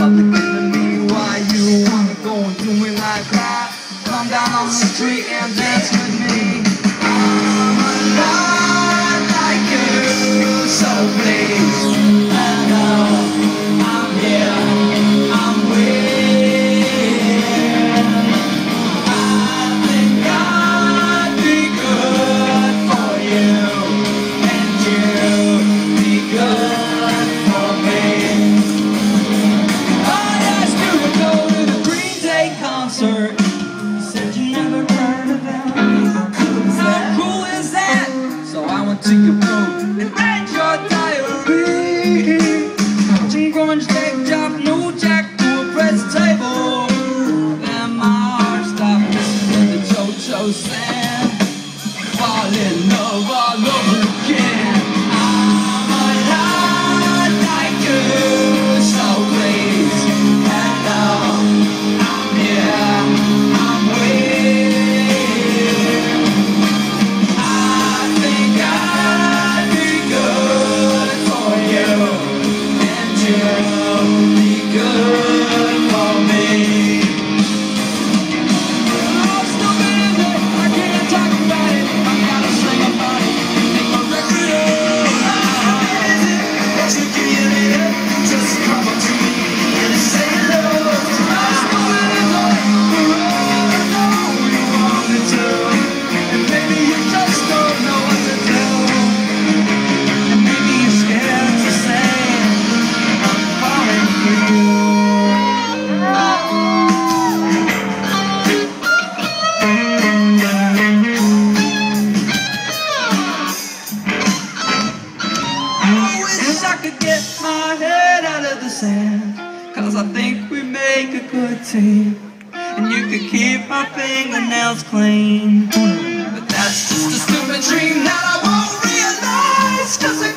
nothing to me. Why you wanna go and do me like that? Come down on the street and dance with me. I'm a lot like you, so please let know I'm here, I'm with. I think I'd be good for you, and you'd be good for me. I asked you to go to the Green Day concert. You said you never heard of them. How cool is that? So I went to your room and read your diary. Some grunge leg job, no jack to a press table. Then my heart stopped listening to JoJo Sam. Fall in love all over again. I'm a lot like you, so please hello, I'm here, I'm with. I think I'd be good for you, and you'll be good for me. Oh, stupid is it? I can't talk about it. I gotta sing about it. Make my record up. Is it? Won't you give me a minute? Just come up to me and say hello. Oh, stupid is it? I know you wanted to, and maybe you just don't know what to do, and maybe you're scared to say I'm falling for you. I wish I could get my head out of the sand, 'cause I think we make a good team, and you could keep my fingernails clean. But that's just a stupid dream that I won't realize, 'cause